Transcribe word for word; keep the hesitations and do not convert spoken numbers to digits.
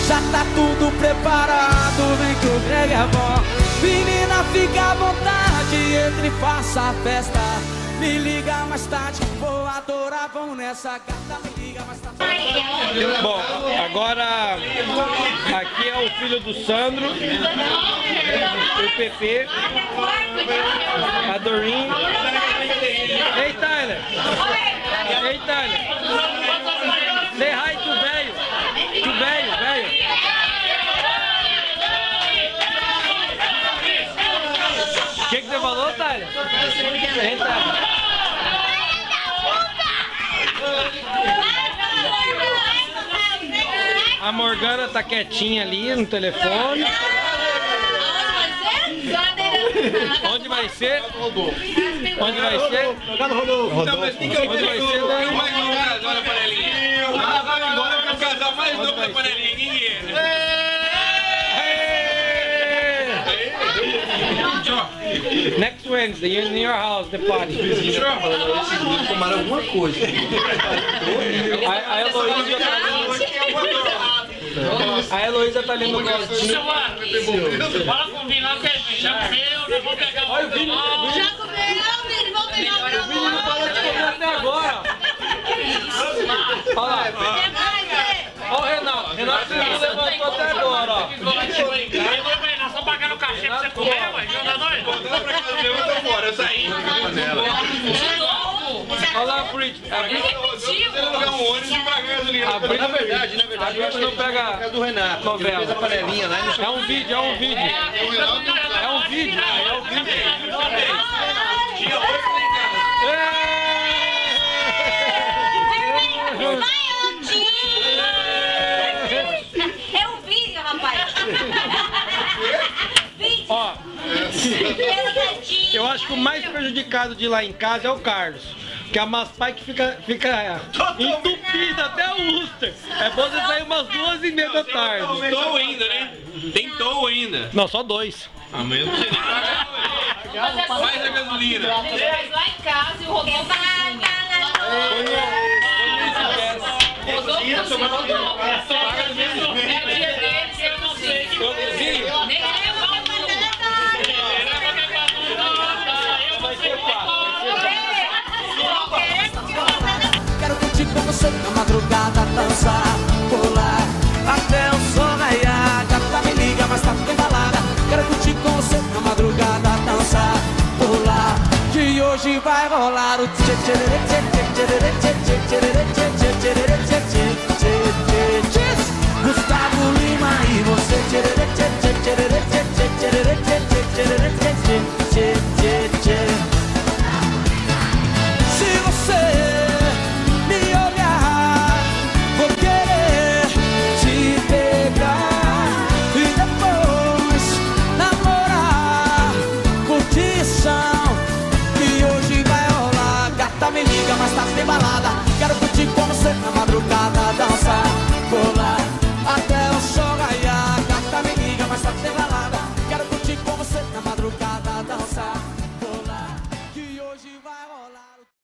Já tá tudo preparado, vem que o Greg é bom. Menina, fica à vontade, entre e faça a festa. Me liga mais tarde, vou adorar, vamos nessa gata, me liga mais tarde. Bom, agora aqui é o filho do Sandro, o Pepe, a Dorin. Ei, Tyler! Ei, Tyler! Say hi to velho! To velho, velho! O que que você falou, Tyler? Ei, Tyler! A Morgana tá quietinha ali no telefone. Onde vai ser? Onde vai ser? Então, mas quem que é o mais novo casal da panelinha? Agora agora é o casal mais novo da panelinha. Quem é? Next Wednesday, in your house, the party. Tomaram alguma coisa. A, a Heloísa tá ali. A Heloísa tá ali no quartinho. Fala com o Vini lá que é já comeu, já vou pegar o Olha o Vini. Já comeu, Vini, vou pegar o meu. O Vini não parou de comer até agora. Olha lá. Olha o Renato. Renato não levantou até agora, ó. Nós estamos pagando o cachê pra você comer, ué. Voltando pra casa do eu tô fora, eu saí. Olha lá, Brit. A Brit Você não pegar um ônibus e pagar gasolina. A Brit, Na verdade, na a verdade, eu Brit acho não que pega é do Renato. Ele novela. fez a panelinha lá e não É um vídeo, é um vídeo. É um vídeo, é um vídeo. É um vídeo, rapaz. Vídeo. Ó, eu acho que o mais prejudicado de ir lá em casa é o Carlos. Que a Maspai que fica, fica entupida até o Worcester. É bom você sair umas duas e meia da tarde. Tentou ainda, né? Tentou ainda. Não, só dois. Amanhã eu não sei nem pagar. Mais a gasolina. Lá em casa e o Rodolfo Quero curtir com você na madrugada, dançar, pular até o sol raiar. Gata, me liga, mas tá tudo embalada. Quero curtir com você na madrugada, dançar, pular. Que hoje vai rolar o tchê tchê tchê tchê tchê tchê tchê tchê tchê.